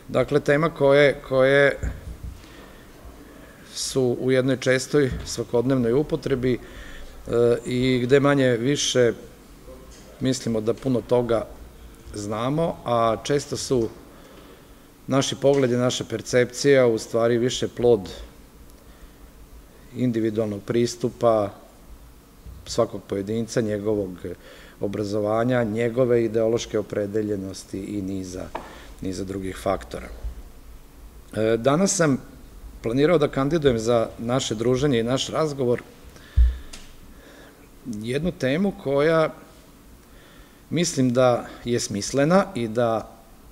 Dakle, tema koje su u jednoj čestoj svakodnevnoj upotrebi i gde manje više mislimo da puno toga znamo, a često su naši pogledi, naša percepcija u stvari više plod individualnog pristupa svakog pojedinca, njegovog obrazovanja, njegove ideološke opredeljenosti i niza drugih faktora. Danas sam planirao da kandidujem za naše druženje i naš razgovor jednu temu koja mislim da je smislena i da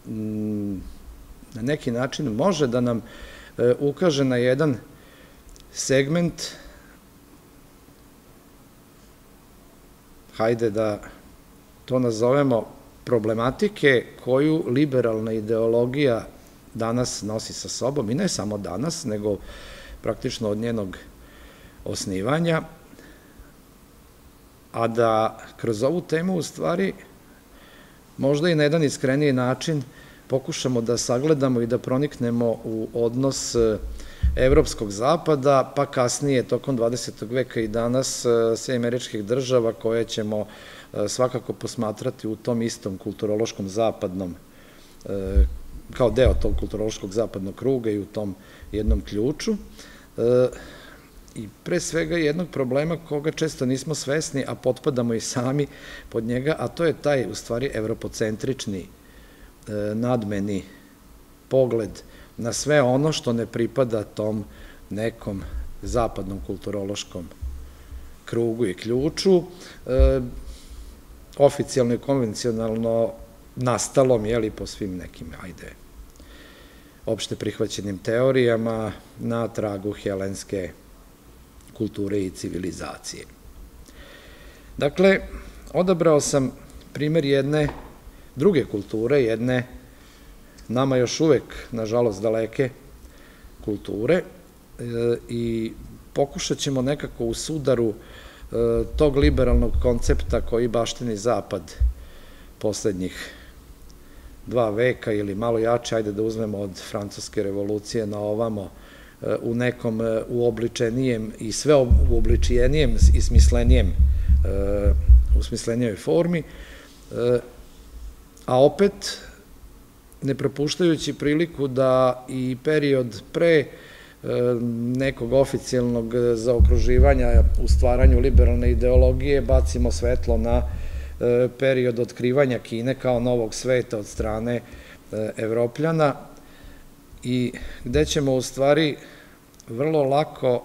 na neki način može da nam ukaže na jedan segment, hajde da to nazovemo, problematike koju liberalna ideologija danas nosi sa sobom, i ne samo danas, nego praktično od njenog osnivanja, a da kroz ovu temu u stvari možda i na jedan iskreniji način pokušamo da sagledamo i da proniknemo u odnos evropskog zapada, pa kasnije tokom 20. veka i danas Američkih država, koje ćemo svakako posmatrati u tom istom kulturološkom zapadnom, kao deo tog kulturološkog zapadnog kruga i u tom jednom ključu. I pre svega jednog problema koga često nismo svesni, a potpadamo i sami pod njega, a to je taj, u stvari, evropocentrični nadmeni pogled na sve ono što ne pripada tom nekom zapadnom kulturološkom krugu i ključu, oficijalno i konvencionalno nastalom, po svim nekim, opšte prihvaćenim teorijama na tragu helenske kulture i civilizacije. Dakle, odabrao sam primer jedne druge kulture, jedne nama još uvek, nažalost, daleke kulture, i pokušat ćemo nekako u sudaru tog liberalnog koncepta koji baštini Zapad poslednjih 2 veka ili malo jače, ajde da uzmemo od Francuske revolucije na ovamo, u nekom uobličenijem i sve uobličenijem i smislenijoj formi, a opet ne propuštajući priliku da i period pre nekog oficijalnog zaokruživanja u stvaranju liberalne ideologije bacimo svetlo na period otkrivanja Kine kao novog sveta od strane Evropljana, i gde ćemo u stvari vrlo lako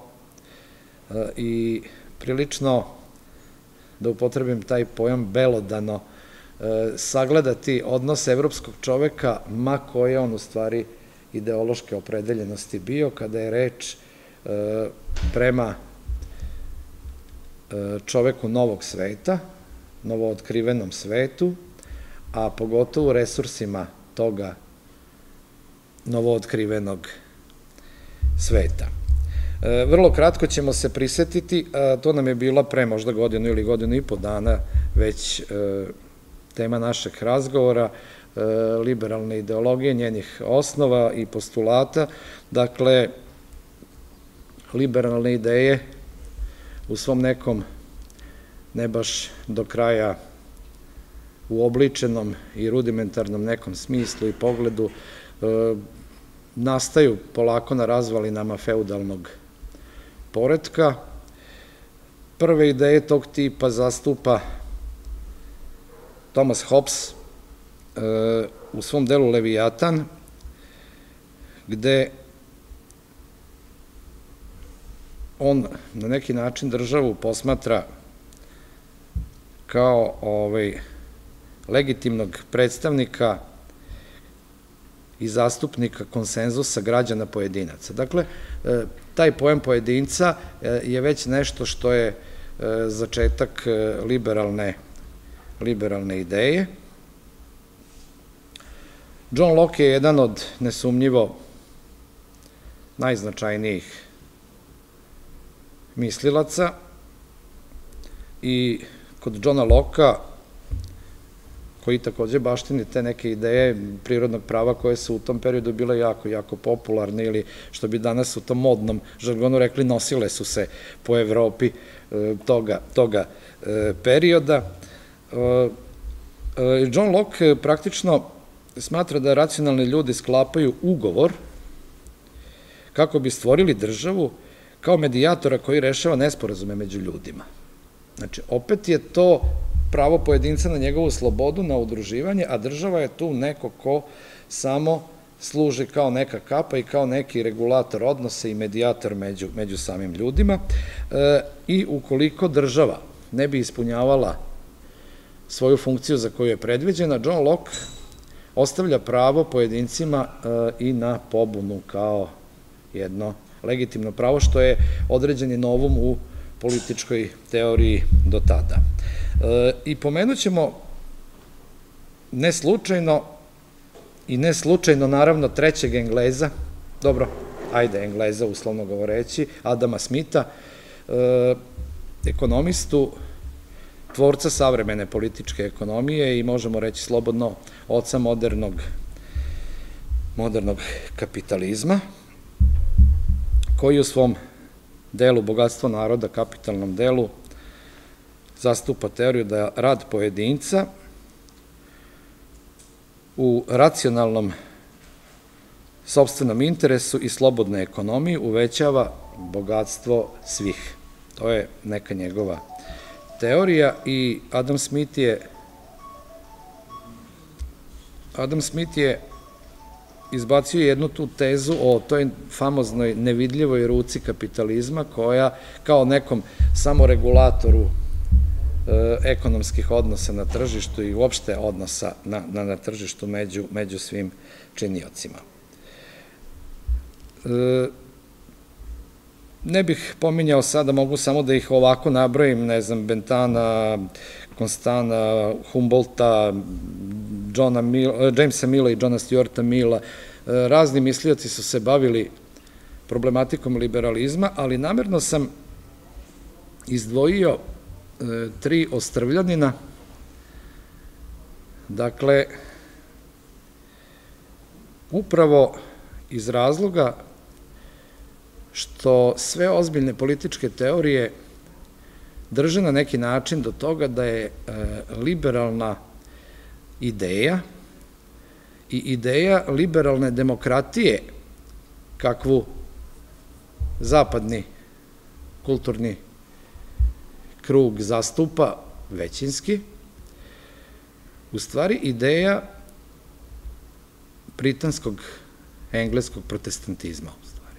i prilično, da upotrebim taj pojam, belodano sagledati odnos evropskog čoveka, ma koje on u stvari ideološke opredeljenosti bio, kada je reč prema čoveku novog sveta, novootkrivenom svetu, a pogotovo resursima toga novootkrivenog sveta. Vrlo kratko ćemo se prisetiti, to nam je bila pre možda godinu ili godinu i po dana već tema našeg razgovora, liberalne ideologije, njenih osnova i postulata. Dakle, liberalne ideje u svom nekom ne baš do kraja uobličenom i rudimentarnom nekom smislu i pogledu nastaju polako na razvalinama feudalnog poretka. Prve ideje tog tipa zastupa Thomas Hobbes u svom delu Leviatan, gde on na neki način državu posmatra kao legitimnog predstavnika i zastupnika konsenzusa građana pojedinaca. Dakle, taj pojam pojedinca je već nešto što je začetak liberalne ideje. John Locke je jedan od nesumnjivo najznačajnijih mislilaca i kod Johna Locke-a, koji takođe baštini te neke ideje prirodnog prava koje su u tom periodu bile jako popularne ili što bi danas u tom modnom žargonu rekli nosile su se po Evropi toga perioda. John Locke praktično smatra da racionalni ljudi sklapaju ugovor kako bi stvorili državu kao medijatora koji rešava nesporazume među ljudima. Znači, opet je to pravo pojedinca na njegovu slobodu, na udruživanje, a država je tu neko ko samo služi kao neka kapa i kao neki regulator odnosa i medijator među samim ljudima. I ukoliko država ne bi ispunjavala svoju funkciju za koju je predviđena, John Locke ostavlja pravo pojedincima i na pobunu kao jedno legitimno pravo, što je određeni novum u političkoj teoriji do tada. I pomenut ćemo ne slučajno naravno trećeg Engleza, dobro, ajde Engleza uslovno govoreći, Adama Smitha, ekonomistu, tvorca savremene političke ekonomije i možemo reći slobodno oca modernog kapitalizma, koji u svom delu Bogatstvo naroda, kapitalnom delu, zastupa teoriju da rad pojedinca u racionalnom sopstvenom interesu i slobodnoj ekonomiji uvećava bogatstvo svih. To je neka njegova teorija i Adam Smith je izbacio jednu tu tezu o toj famoznoj nevidljivoj ruci kapitalizma koja kao nekom samoregulatoru ekonomskih odnosa na tržištu i uopšte odnosa na tržištu među svim činiocima. Ne bih pominjao sada, mogu samo da ih ovako nabrojim, ne znam, Bentana, Constana, Humboldta, Jamesa Milla i Johna Stuarta Milla. Razni mislioci su se bavili problematikom liberalizma, ali namerno sam izdvojio 3 ostrvljanina. Dakle, upravo iz razloga što sve ozbiljne političke teorije drže na neki način do toga da je liberalna ideja i ideja liberalne demokratije, kakvu zapadni kulturni krug zastupa većinski, u stvari ideja britanskog, engleskog protestantizma.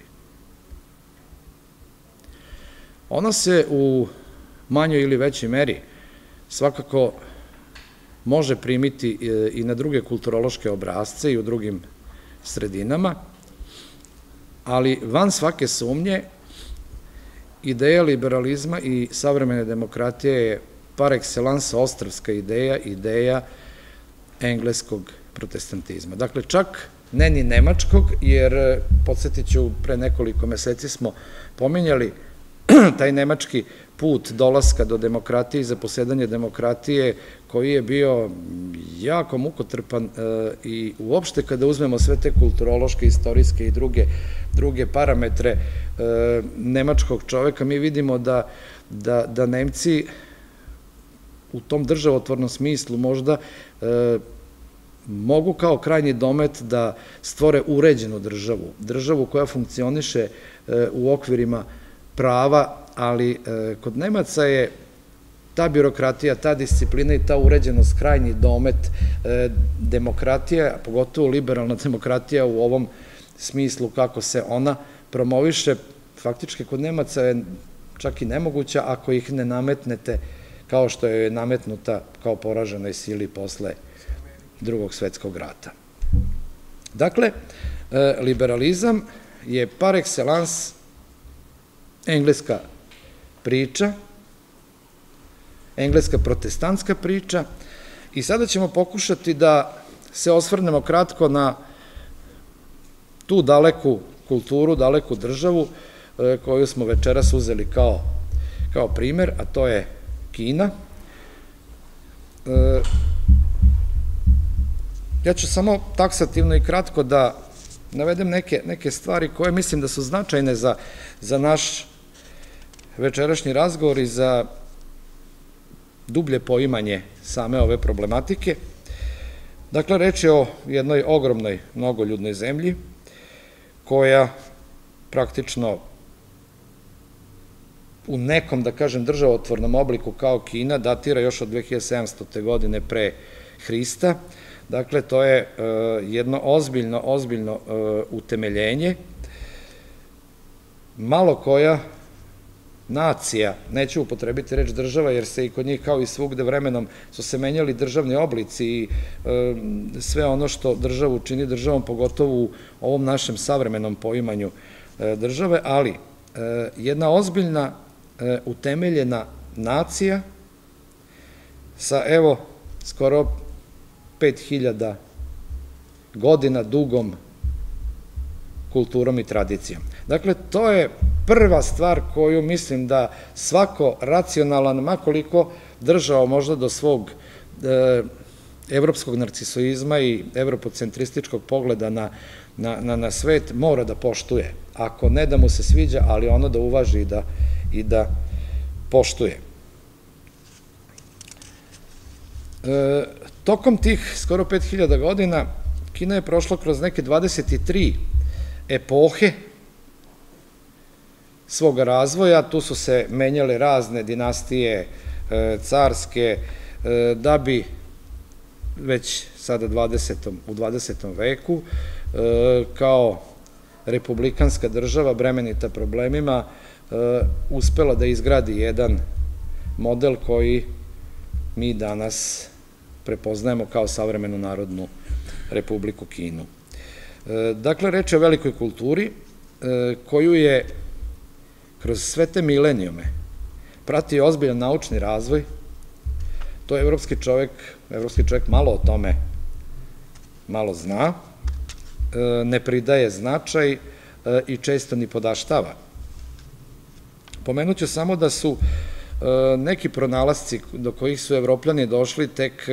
Ona se u manjoj ili većoj meri svakako može primiti i na druge kulturološke obrasce i u drugim sredinama, ali van svake sumnje ideja liberalizma i savremene demokratije je par excellence ostrvska ideja engleskog protestantizma. Dakle, čak ne ni nemačkog, jer, podsjetit ću, pre nekoliko meseci smo pominjali taj nemački put dolaska do demokratije i zaposedanje demokratije koji je bio jako mukotrpan i uopšte kada uzmemo sve te kulturološke, istorijske i druge parametre nemačkog čoveka, mi vidimo da Nemci u tom državotvornom smislu možda mogu kao krajnji domet da stvore uređenu državu koja funkcioniše u okvirima prava, ali kod Nemaca je ta birokratija, ta disciplina i ta uređenost krajnji domet. Demokratija, pogotovo liberalna demokratija u ovom smislu kako se ona promoviše, faktički kod Nemaca je čak i nemoguća ako ih ne nametnete kao što je nametnuta kao poraženoj sili posle Drugog svetskog rata. Dakle, liberalizam je par excellence engleska priča, engleska protestantska priča i sada ćemo pokušati da se osvrnemo kratko na tu daleku kulturu, daleku državu koju smo večeras uzeli kao primer, a to je Kina. Ja ću samo taksativno i kratko da navedem neke stvari koje mislim da su značajne za naš večerašnji razgovor i za dublje poimanje same ove problematike. Dakle, reč je o jednoj ogromnoj, mnogoljudnoj zemlji koja praktično u nekom, da kažem, državotvornom obliku kao Kina datira još od 2700. godine pre Hrista. Dakle, to je jedno ozbiljno utemeljenje. Malo koja nacija, neću upotrebiti reč država, jer se i kod njih kao i svugde vremenom su se menjali državni oblici i sve ono što državu čini državom, pogotovo u ovom našem savremenom poimanju države, ali jedna ozbiljna utemeljena nacija sa, evo, skoro 5000 godina dugom kulturom i tradicijom. Dakle, to je prva stvar koju mislim da svako racionalan, makoliko držao možda do svog evropskog narcisoizma i evropocentrističkog pogleda na svet, mora da poštuje. Ako ne da mu se sviđa, ali ono da uvaži i da poštuje. Tokom tih skoro 5000 godina Kina je prošla kroz neke 23 epohe svoga razvoja, tu su se menjale razne dinastije carske, da bi već sada u 20. veku kao republikanska država bremenita problemima uspela da izgradi jedan model koji mi danas prepoznajemo kao savremenu Narodnu Republiku Kinu. Dakle, reč je o velikoj kulturi koju je kroz sve te milenijume pratio ozbiljan naučni razvoj. To je evropski čovjek malo o tome zna, ne pridaje značaj i često ni podaštava. Pomenut ću samo da su neki pronalasci do kojih su Evropljani došli tek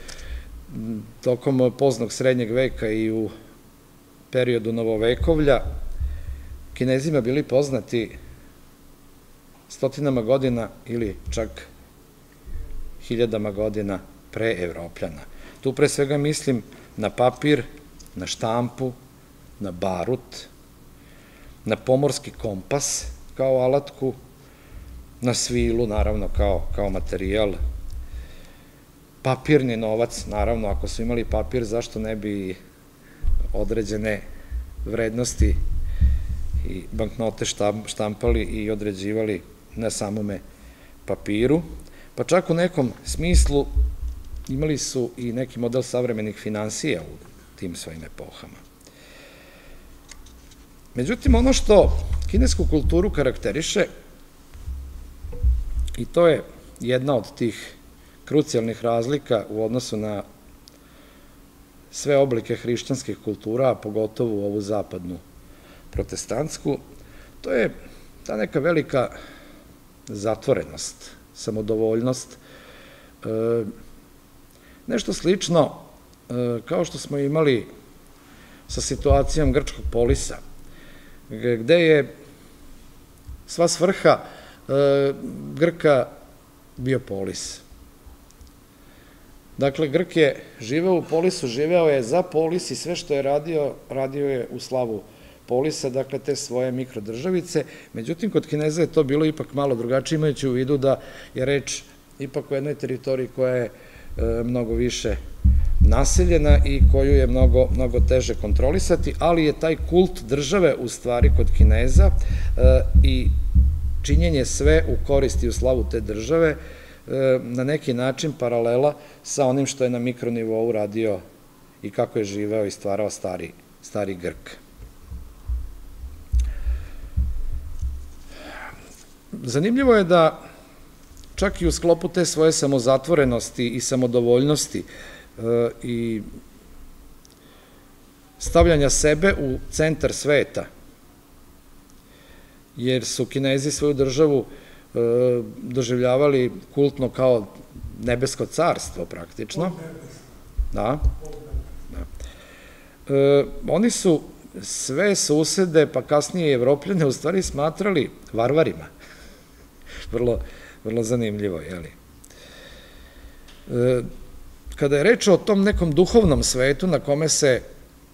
tokom poznog srednjeg veka i u periodu novovekovlja Kinezima bili poznati stotinama godina ili čak hiljadama godina pre Evropljana. Tu pre svega mislim na papir, na štampu, na barut, na pomorski kompas kao alatku, na svilu, naravno, kao materijal, papirni novac, naravno, ako su imali papir, zašto ne bi određene vrednosti i banknote štampali i određivali na samome papiru, pa čak u nekom smislu imali su i neki model savremenih finansija u tim svojim epohama. Međutim, ono što kinesku kulturu karakteriše, i to je jedna od tih krucijalnih razlika u odnosu na sve oblike hrišćanskih kultura, a pogotovo ovu zapadnu protestantsku, to je ta neka velika zatvorenost, samodovoljnost, nešto slično kao što smo imali sa situacijom grčkog polisa, gde je sva svrha Grka bio polis. Dakle, Grk je živeo u polisu, živeo je za polis i sve što je radio je u slavu polisa, dakle, te svoje mikrodržavice. Međutim, kod Kineza je to bilo ipak malo drugačije, imajući u vidu da je reč ipak o jednoj teritoriji koja je mnogo više naseljena i koju je mnogo teže kontrolisati, ali je taj kult države u stvari kod Kineza i činjenje sve u korist i u slavu te države na neki način paralela sa onim što je na mikronivou radio i kako je živeo i stvarao stari Grk. Zanimljivo je da čak i u sklopu te svoje samozatvorenosti i samodovoljnosti i stavljanja sebe u centar sveta, jer su Kinezi svoju državu doživljavali kultno kao nebesko carstvo praktično. Da. Oni su sve susede, pa kasnije i Evropljane, u stvari smatrali varvarima. Vrlo zanimljivo, jeli? Kada je reč o tom nekom duhovnom svetu na kome se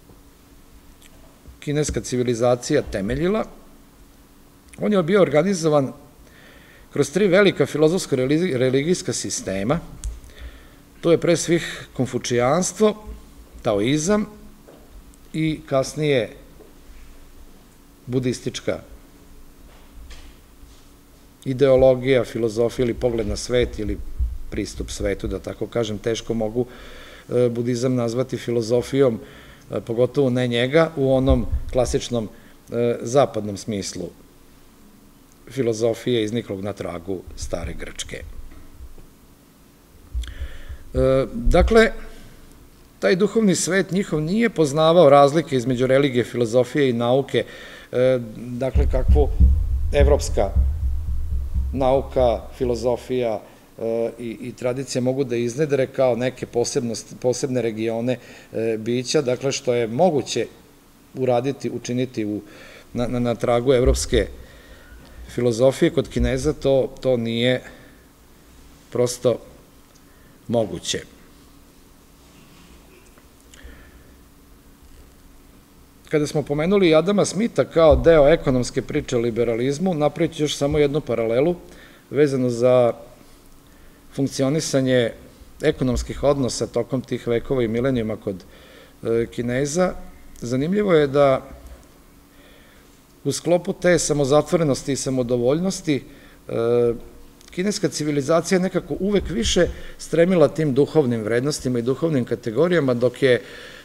kineska civilizacija temeljila, on je bio organizovan kroz 3 velika filozofsko-religijska sistema. To je pre svih konfučijanstvo, taoizam i kasnije budistička ideologija, filozofija ili pogled na svet ili pristup svetu, da tako kažem. Teško mogu budizam nazvati filozofijom, pogotovo ne njega, u onom klasičnom zapadnom smislu filozofije izniklog na tragu stare Grčke. Dakle, taj duhovni svet njihov nije poznavao razlike između religije, filozofije i nauke, dakle, kakvu evropska nauka, filozofija i tradicija mogu da iznedre kao neke posebne regione bića, dakle, što je moguće uraditi, učiniti na tragu evropske filozofije, kod Kineza to nije prosto moguće. Kada smo pomenuli Adama Smitha kao deo ekonomske priče o liberalizmu, napravit ću još samo jednu paralelu vezano za funkcionisanje ekonomskih odnosa tokom tih vekova i milenijuma kod Kineza. Zanimljivo je da u sklopu te samozatvorenosti i samodovoljnosti kineska civilizacija nekako uvek više stremila tim duhovnim vrednostima i duhovnim kategorijama, dok je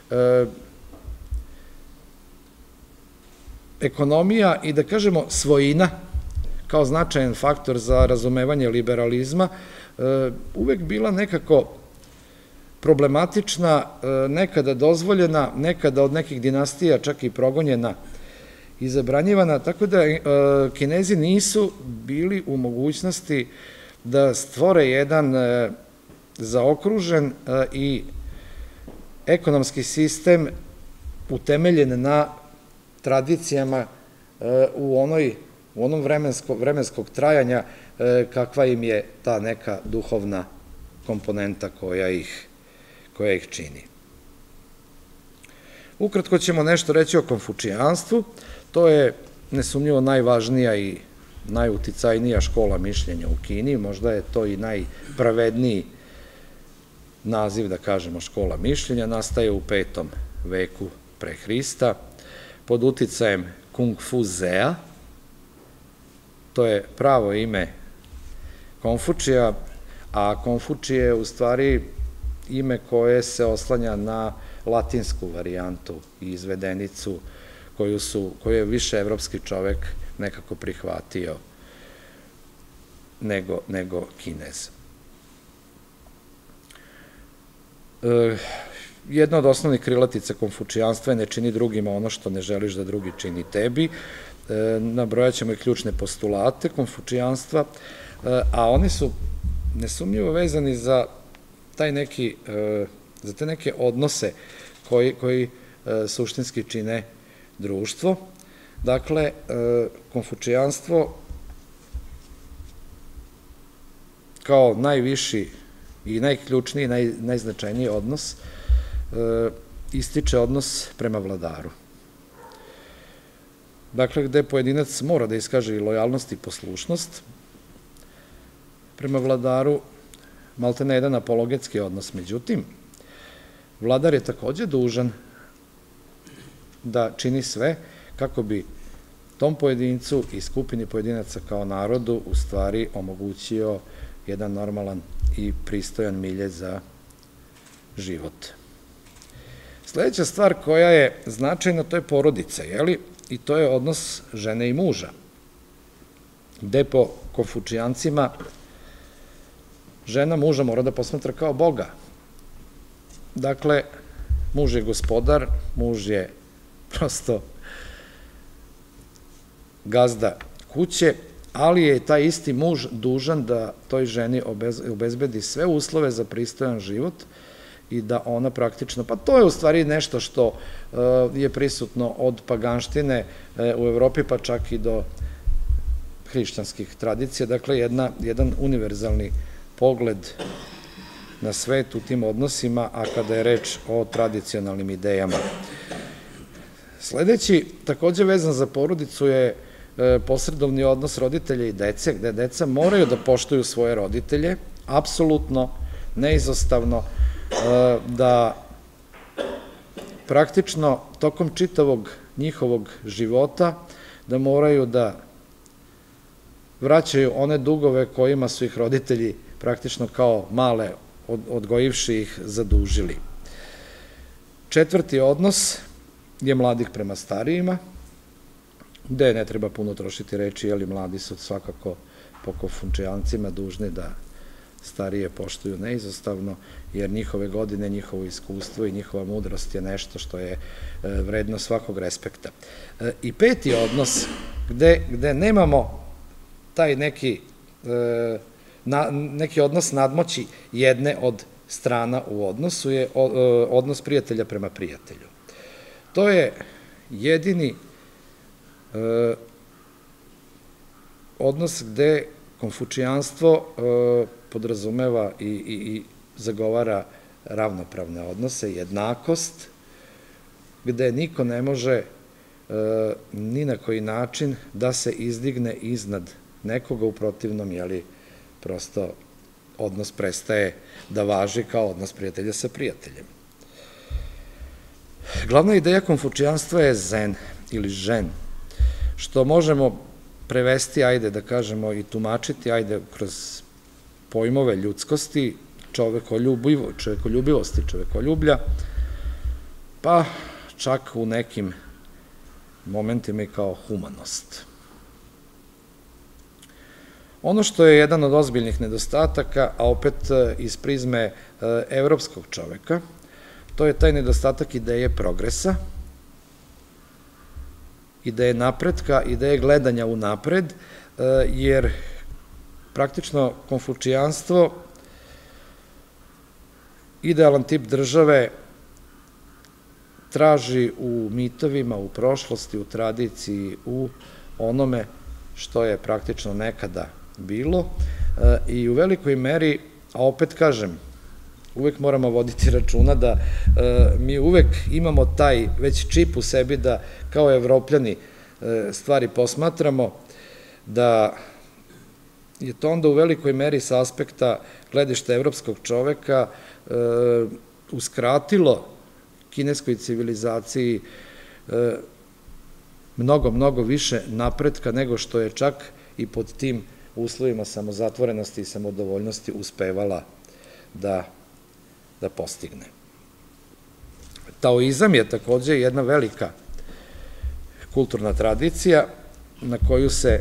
ekonomija i, da kažemo, svojina kao značajan faktor za razumevanje liberalizma uvek bila nekako problematična, nekada dozvoljena, nekada od nekih dinastija čak i progonjena i zabranjivana, tako da Kinezi nisu bili u mogućnosti da stvore jedan zaokružen i ekonomski sistem utemeljen na tradicijama u onom vremenskog trajanja kakva im je ta neka duhovna komponenta koja ih čini. Ukratko ćemo nešto reći o konfučijanstvu. To je nesumnjivo najvažnija i najuticajnija škola mišljenja u Kini, možda je to i najpravedniji naziv, da kažemo, škola mišljenja. Nastaje u 5. veku pre Hrista pod uticajem Kung Fu Zea, to je pravo ime Konfučija, a Konfučije je u stvari ime koje se oslanja na latinsku varijantu i izvedenicu koju je više evropski čovek nekako prihvatio nego Kinez. Jedna od osnovnih krilatica konfučijanstva je ne čini drugima ono što ne želiš da drugi čini tebi. Nabrojat ćemo i ključne postulate konfučijanstva, a oni su nesumnjivo vezani za te neke odnose koji suštinski čine društvo. Dakle, konfučijanstvo kao najviši i najključniji, najznačajniji odnos ističe odnos prema vladaru. Dakle, gde pojedinac mora da iskaže i lojalnost i poslušnost prema vladaru, maltene jedan apologetski odnos. Međutim, vladar je takođe dužan da čini sve kako bi tom pojedincu i skupini pojedinaca kao narodu u stvari omogućio jedan normalan i pristojan milje za život. Sledeća stvar koja je značajna, to je porodica, jeli? I to je odnos žene i muža, gde po konfučijancima žena muža mora da posmatra kao Boga. Dakle, muž je gospodar, muž je prosto gazda kuće, ali je taj isti muž dužan da toj ženi obezbedi sve uslove za pristojan život i da ona praktično, pa to je u stvari nešto što je prisutno od paganštine u Evropi, pa čak i do hrišćanskih tradicija, dakle jedan univerzalni pogled na svet u tim odnosima, a kada je reč o tradicionalnim idejama. Sledeći, takođe vezan za porodicu, je posredovni odnos roditelja i dece, gde deca moraju da poštuju svoje roditelje, apsolutno, neizostavno, da praktično tokom čitavog njihovog života da moraju da vraćaju one dugove kojima su ih roditelji praktično kao male odgojivši ih zadužili. Četvrti odnos je mladih prema starijima, gde ne treba puno trošiti reči, jer mladi su svakako po Konfučijancima dužni da starije poštuju neizostavno, jer njihove godine, njihovo iskustvo i njihova mudrost je nešto što je vredno svakog respekta. I peti odnos, gde nemamo taj neki odnos nadmoći jedne od strana u odnosu, je odnos prijatelja prema prijatelju. To je jedini odnos gde konfučijanstvo podrazumeva i zagovara ravnopravne odnose, jednakost, gde niko ne može ni na koji način da se izdigne iznad nekoga, u protivnom, jeli, prosto odnos prestaje da važi kao odnos prijatelja sa prijateljem. Glavna ideja konfučijanstva je zen ili žen, što možemo prevesti, ajde da kažemo, i tumačiti, ajde, kroz pojmove ljudskosti, čovekoljubivosti, čovekoljublja, pa čak u nekim momentima i kao humanost. Ono što je jedan od ozbiljnih nedostataka, a opet iz prizme evropskog čoveka, to je taj nedostatak ideje progresa, ideje napretka, ideje gledanja u napred, jer praktično konfučijanstvo, idealan tip države, traži u mitovima, u prošlosti, u tradiciji, u onome što je praktično nekada bilo i u velikoj meri, a opet kažem, uvek moramo voditi računa da mi uvek imamo taj već čip u sebi da kao Evropljani stvari posmatramo, da je to onda u velikoj meri sa aspekta gledišta evropskog čoveka uskratilo kineskoj civilizaciji mnogo više napretka nego što je čak i pod tim uslovima samozatvorenosti i samodovoljnosti uspevala da postigne. Taoizam je takođe jedna velika kulturna tradicija na koju se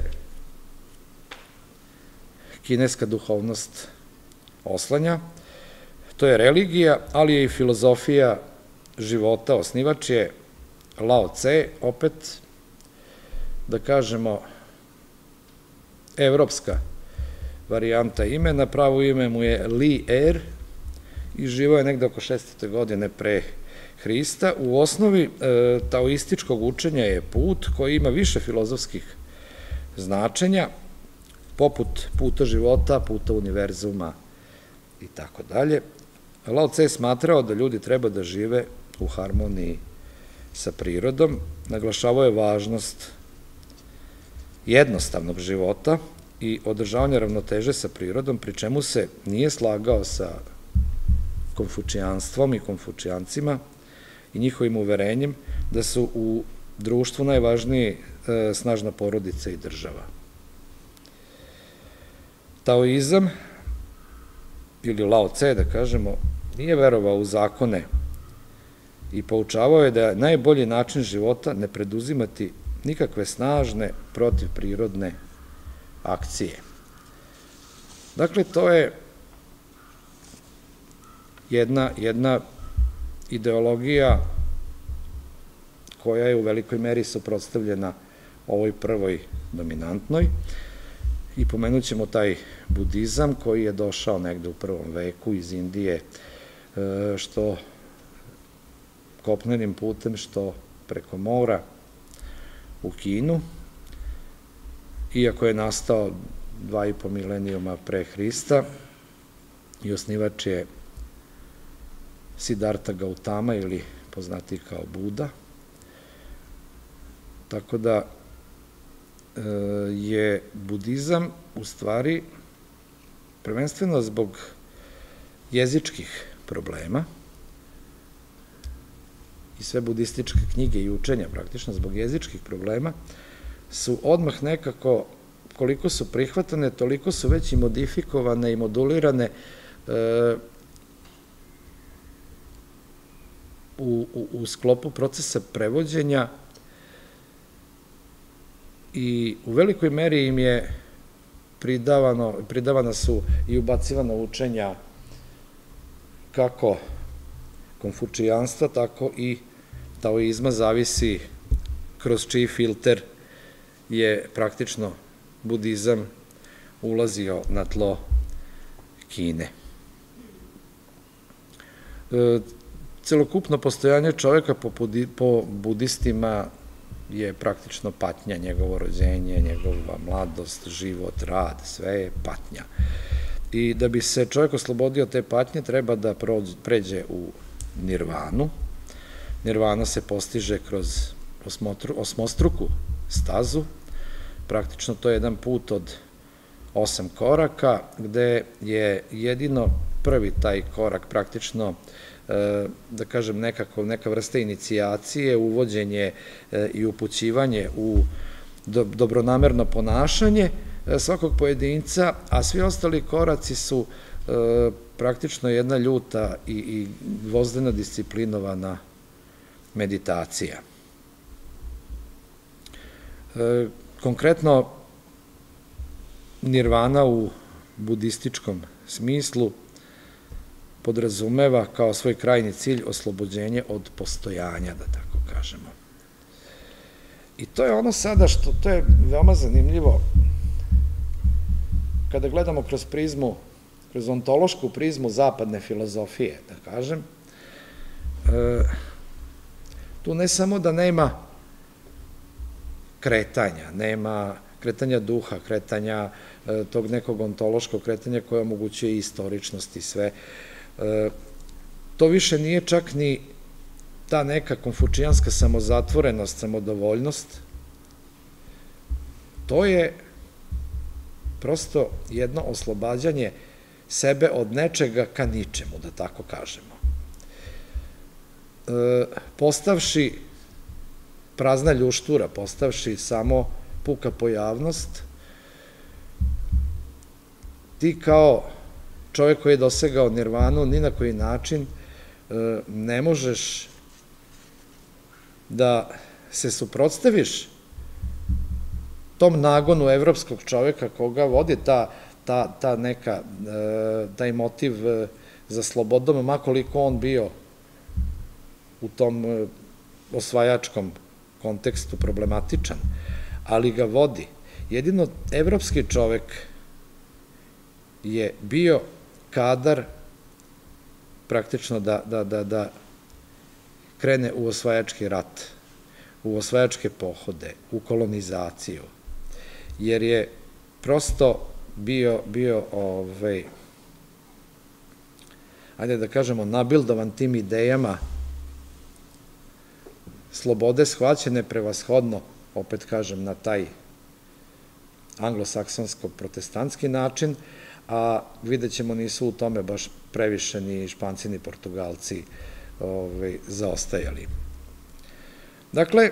kineska duhovnost oslanja. To je religija, ali je i filozofija života. Osnivač je Lao Tse, opet, da kažemo, evropska varijanta imena, pravo ime mu je Li Er i živao je negde oko 600. godine pre Hrista. U osnovi taoističkog učenja je put koji ima više filozofskih značenja, poput puta života, puta univerzuma i tako dalje. Lao Tse je smatrao da ljudi treba da žive u harmoniji sa prirodom, naglašavao je važnost jednostavnog života i održavanja ravnoteže sa prirodom, pri čemu se nije slagao sa konfučijanstvom i konfučijancima i njihovim uverenjem da su u društvu najvažniji snažna porodica i država. Taoizam, ili Lao Tse, da kažemo, nije verovao u zakone i poučavao je da je najbolji način života ne preduzimati nikakve snažne protivprirodne akcije. Dakle, to je jedna ideologija koja je u velikoj meri suprotstavljena ovoj prvoj dominantnoj i pomenut ćemo taj budizam koji je došao negde u 1. veku iz Indije što kopnenim putem, što preko mora u Kinu, iako je nastao 2,5 milenijuma pre Hrista i osnivač je Siddhartha Gautama ili poznatiji kao Buda. Tako da je budizam u stvari prvenstveno zbog jezičkih problema i sve budističke knjige i učenja praktično zbog jezičkih problema su odmah nekako, koliko su prihvatane, toliko su već i modifikovane i modulirane u sklopu procesa prevođenja i u velikoj meri im je pridavana su i ubacivana učenja kako konfučijanstva, tako i taoizma, zavisi kroz čiji filter je praktično budizam ulazio na tlo Kine. Celokupno postojanje čoveka po budistima je praktično patnja, njegovo rođenje, njegova mladost, život, rad, sve je patnja. I da bi se čovjek oslobodio te patnje, treba da pređe u nirvanu. Nirvana se postiže kroz osmostruku stazu. Praktično to je jedan put od 8 koraka, gde je jedino prvi taj korak praktično, da kažem, neka vrsta inicijacije, uvođenje i upućivanje u dobronamerno ponašanje svakog pojedinca, a svi ostali koraci su praktično jedna ljuta i gvozdeno disciplinovana meditacija. Konkretno, nirvana u budističkom smislu podrazumeva kao svoj krajnji cilj oslobođenje od postojanja, da tako kažemo. I to je ono sada što, to je veoma zanimljivo, kada gledamo kroz prizmu, kroz ontološku prizmu zapadne filozofije, da kažem, tu ne samo da nema kretanja, nema kretanja duha, kretanja tog nekog ontološkog kretanja koje omogućuje i istoričnost i sve. To više nije čak ni ta neka konfučijanska samozatvorenost, samodovoljnost. To je prosto jedno oslobađanje sebe od nečega ka ničemu, da tako kažemo. Postavši prazna ljuštura, postavši samo puka pojavnost, ti kao čovjek koji je dosegao nirvanu, ni na koji način ne možeš da se suprotstaviš tom nagonu evropskog čovjeka koga vodi taj motiv za slobodom, makoliko on bio u tom osvajačkom kontekstu problematičan, ali ga vodi. Jedino evropski čovjek je bio kadar praktično da krene u osvajački rat, u osvajačke pohode, u kolonizaciju, jer je prosto bio ajde da kažemo, nabildovan tim idejama slobode shvaćene prevashodno, opet kažem, na taj anglosaksonsko-protestantski način, a vidjet ćemo nisu u tome baš previše ni Španci ni Portugalci zaostajali. Dakle,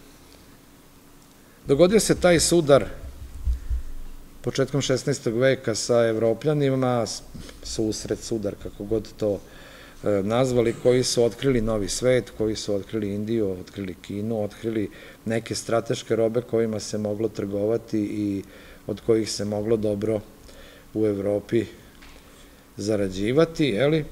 dogodio se taj sudar početkom 16. veka sa Evropljanima, susret, sudar, kako god to nazvali, koji su otkrili novi svet, koji su otkrili Indiju, otkrili Kinu, otkrili neke strateške robe kojima se moglo trgovati i od kojih se moglo dobro u Evropi zarađivati, jeli?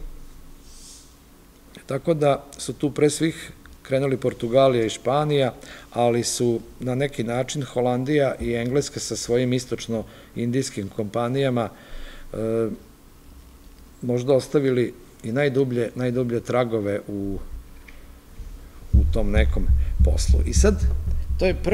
Tako da su tu pre svih krenuli Portugalija i Španija, ali su na neki način Holandija i Engleska sa svojim istočno-indijskim kompanijama možda ostavili i najdublje tragove u tom nekom poslu. I sad, to je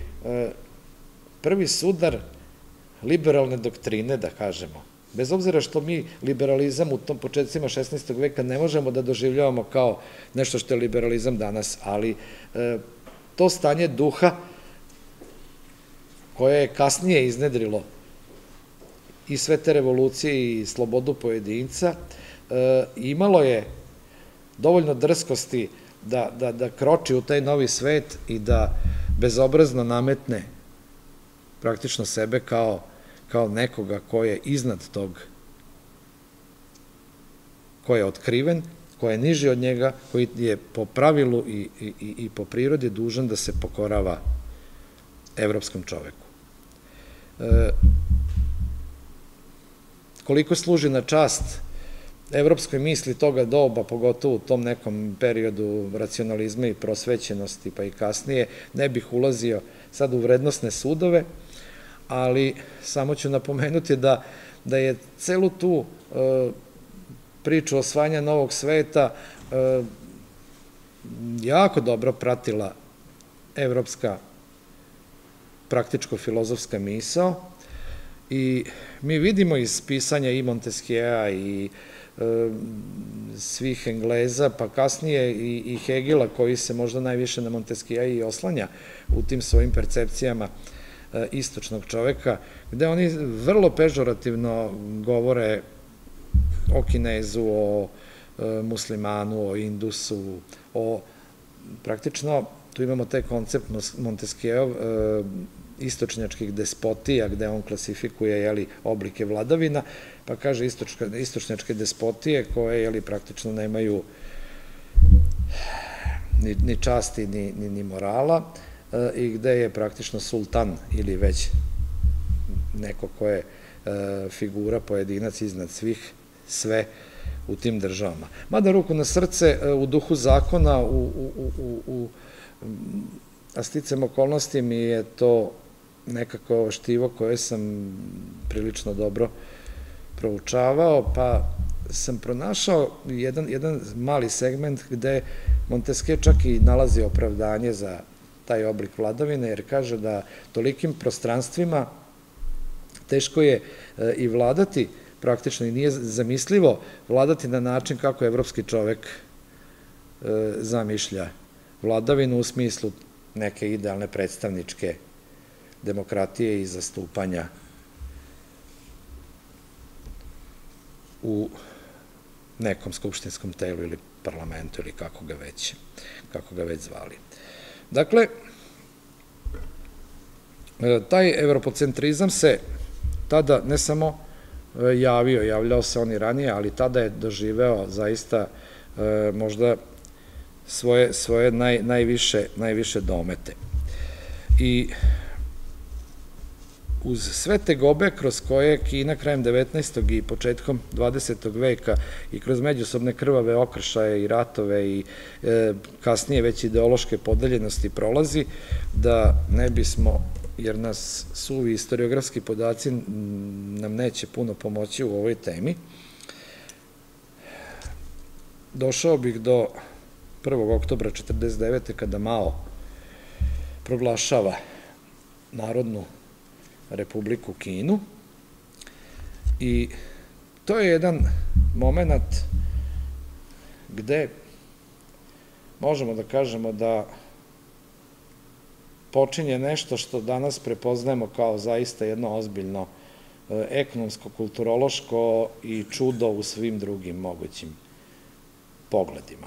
prvi sudar liberalne doktrine, da kažemo. Bez obzira što mi liberalizam u tom početcima 16. veka ne možemo da doživljavamo kao nešto što je liberalizam danas, ali to stanje duha koje je kasnije iznedrilo i sve te revolucije i slobodu pojedinca, imalo je dovoljno drskosti da kroči u taj novi svet i da bezobrazno nametne praktično sebe kao nekoga ko je iznad tog, ko je otkriven, ko je niži od njega, koji je po pravilu i po prirodi dužan da se pokorava evropskom čoveku. Koliko služi na čast evropskoj misli toga doba, pogotovo u tom nekom periodu racionalizma i prosvećenosti, pa i kasnije, ne bih ulazio sad u vrednosne sudove, ali samo ću napomenuti da je celu tu priču osvajanja novog sveta jako dobro pratila evropska praktičko-filozofska misao i mi vidimo iz pisanja i Montesquieu-a i svih Engleza, pa kasnije i Hegela, koji se možda najviše na Montesquieu i oslanja u tim svojim percepcijama istočnog čoveka, gde oni vrlo pežorativno govore o Kinezu, o muslimanu, o Indusu, o praktično, tu imamo taj koncept Montesquieu istočnjačkih despotija, gde on klasifikuje oblike vladavina, pa kaže istočnjačke despotije koje praktično nemaju ni časti ni morala i gde je praktično sultan ili već neko ko je figura, pojedinac iznad svih, sve u tim državama. Mada ruku na srce, u duhu zakona, a sticam okolnosti mi je to nekako štivo koje sam prilično dobro proučavao, pa sam pronašao jedan mali segment gde Montesquieu čak i nalazi opravdanje za taj oblik vladavine, jer kaže da tolikim prostranstvima teško je i vladati, praktično i nije zamislivo vladati na način kako evropski čovek zamišlja vladavinu u smislu neke idealne predstavničke demokratije i zastupanja u nekom skupštinskom telu ili parlamentu ili kako ga već zvali. Dakle, taj evropocentrizam se tada ne samo javljao se on i ranije, ali tada je doživeo zaista možda svoje najviše domete. I uz sve te gobe kroz koje Kina krajem 19. i početkom 20. veka i kroz međusobne krvave okršaje i ratove i kasnije već ideološke podeljenosti prolazi, da ne bismo, jer nas suvi istoriografski podaci nam neće puno pomoći u ovoj temi, došao bih do 1. oktobra 1949. kada Mao proglašava Narodnu Republiku Kinu i to je jedan moment gde možemo da kažemo da počinje nešto što danas prepoznajemo kao zaista jedno ozbiljno ekonomsko, kulturološko i čudo u svim drugim mogućim pogledima.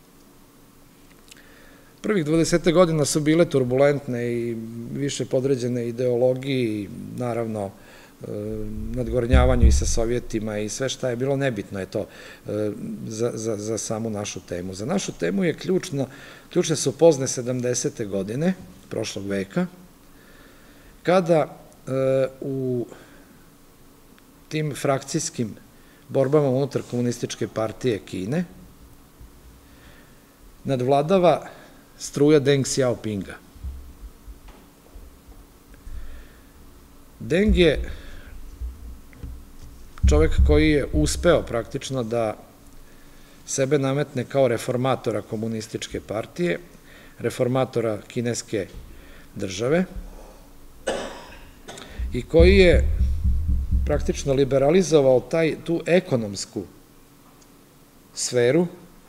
Prvih 20 godina su bile turbulentne i više podređene ideologiji, naravno nadgornjavanju i sa Sovjetima i sve šta je bilo, nebitno je to za samu našu temu. Za našu temu je ključne su pozne 70. godine prošlog veka, kada u tim frakcijskim borbama unutar komunističke partije Kine nadvladava struja Deng Xiaopinga. Deng je čovek koji je uspeo praktično da sebe nametne kao reformatora komunističke partije, reformatora kineske države i koji je praktično liberalizovao tu ekonomsku sferu,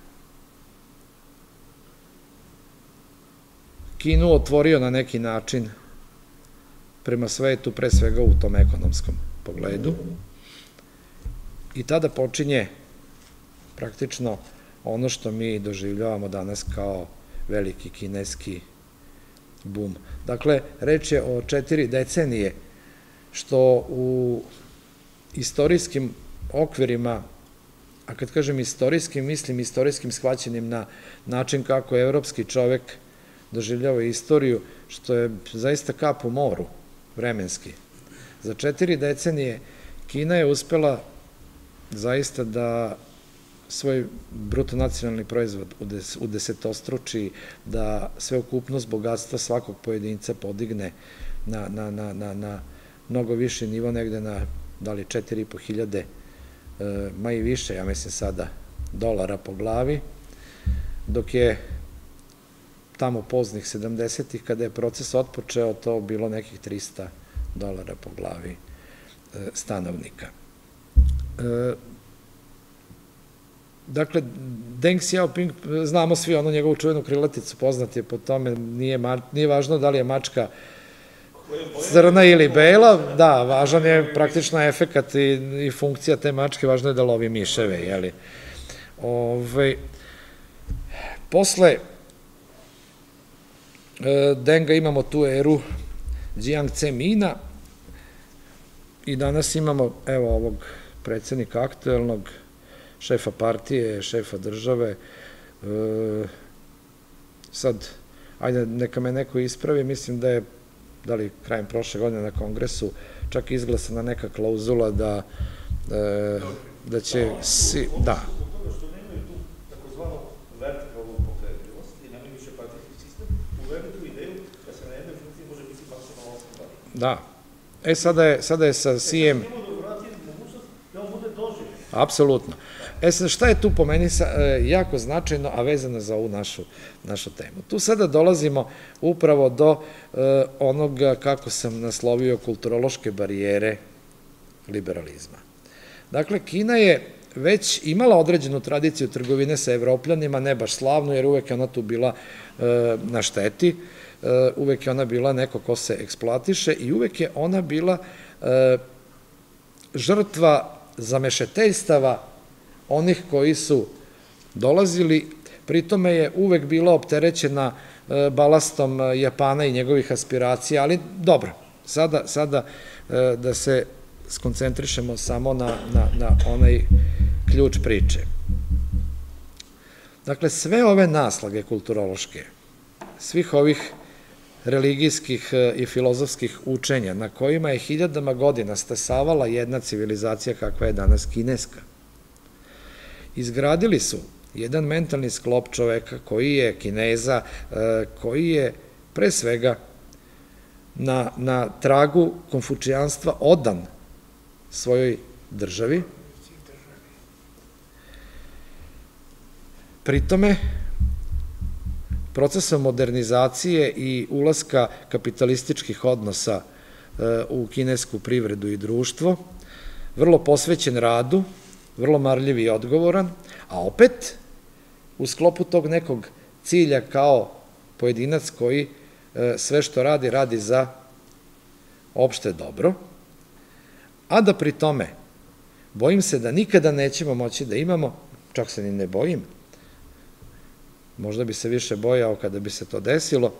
Kinu otvorio na neki način prema svetu, pre svega u tom ekonomskom pogledu, i tada počinje praktično ono što mi doživljavamo danas kao veliki kineski bum. Dakle, reč je o 4 decenije, što u istorijskim okvirima, a kad kažem istorijskim, mislim istorijskim shvaćenim na način kako je evropski čovek doživljava istoriju, što je zaista kap u moru, vremenski. Za 4 decenije Kina je uspela zaista da svoj brutonacionalni proizvod udesetostruči, da sveukupnost bogatstva svakog pojedinca podigne na mnogo viši nivo, negde na da li 4.500, ma i više, ja mislim sada, dolara po glavi, dok je tamo poznih 70-ih, kada je proces otpočeo, to bilo nekih $300 po glavi stanovnika. Dakle, Deng Xiaoping, znamo svi onu njegovu čuvenu krilaticu, poznat je po tome, nije važno da li je mačka crna ili bela, da, važan je praktično efekat i funkcija te mačke, važno je da lovi miševe, jeli. Posle Denga imamo tu eru Jiang Zemina i danas imamo, evo, ovog predsednika aktuelnog, šefa partije, šefa države. Sad, ajde, neka me neko ispravi, mislim da je, da li krajem prošle godine na kongresu, čak izglasana neka klauzula da će si, da. Da. Sada je sa Sijem... Apsolutno. Sad, šta je tu po meni jako značajno, a vezano za ovu našu temu? Tu sada dolazimo upravo do onoga, kako sam naslovio, kulturološke barijere liberalizma. Dakle, Kina je već imala određenu tradiciju trgovine sa Evropljanima, ne baš slavnu, jer uvek je ona tu bila na šteti, uvek je ona bila neko ko se eksploatiše i uvek je ona bila žrtva zamešeteljstava onih koji su dolazili, pritome je uvek bila opterećena balastom Japana i njegovih aspiracija, ali dobro, sada da se skoncentrišemo samo na onaj ključ priče. Dakle, sve ove naslage kulturološke, svih ovih religijskih i filozofskih učenja na kojima je hiljadama godina stasavala jedna civilizacija kakva je danas kineska, izgradili su jedan mentalni sklop čoveka koji je Kineza, koji je pre svega na tragu konfučijanstva odan svojoj državi. Pritome, procesom modernizacije i ulaska kapitalističkih odnosa u kinesku privredu i društvo, vrlo posvećen radu, vrlo marljiv i odgovoran, a opet u sklopu tog nekog cilja kao pojedinac koji sve što radi, radi za opšte dobro, a da pri tome bojim se da nikada nećemo moći da imamo, čak se ni ne bojim, možda bi se više bojao kada bi se to desilo,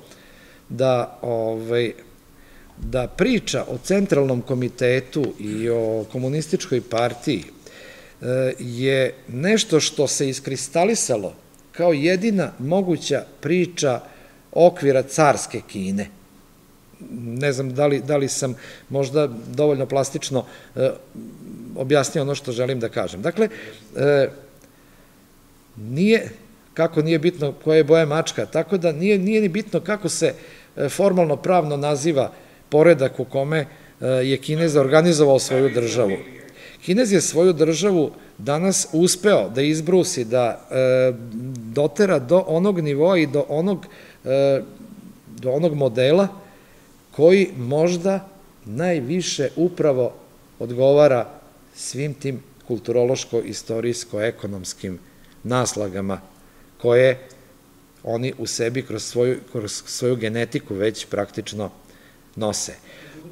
da priča o Centralnom komitetu i o komunističkoj partiji je nešto što se iskristalisalo kao jedina moguća priča okvira carske Kine. Ne znam da li sam možda dovoljno plastično objasnio ono što želim da kažem. Dakle, kako nije bitno koja je boja mačka, tako da nije ni bitno kako se formalno pravno naziva poredak u kome je Kinez organizovao svoju državu. Kinez je svoju državu danas uspeo da izbrusi, da dotera do onog nivoa i do onog modela koji možda najviše upravo odgovara svim tim kulturološko-istorijsko-ekonomskim naslagama koje oni u sebi kroz svoju genetiku već praktično nose.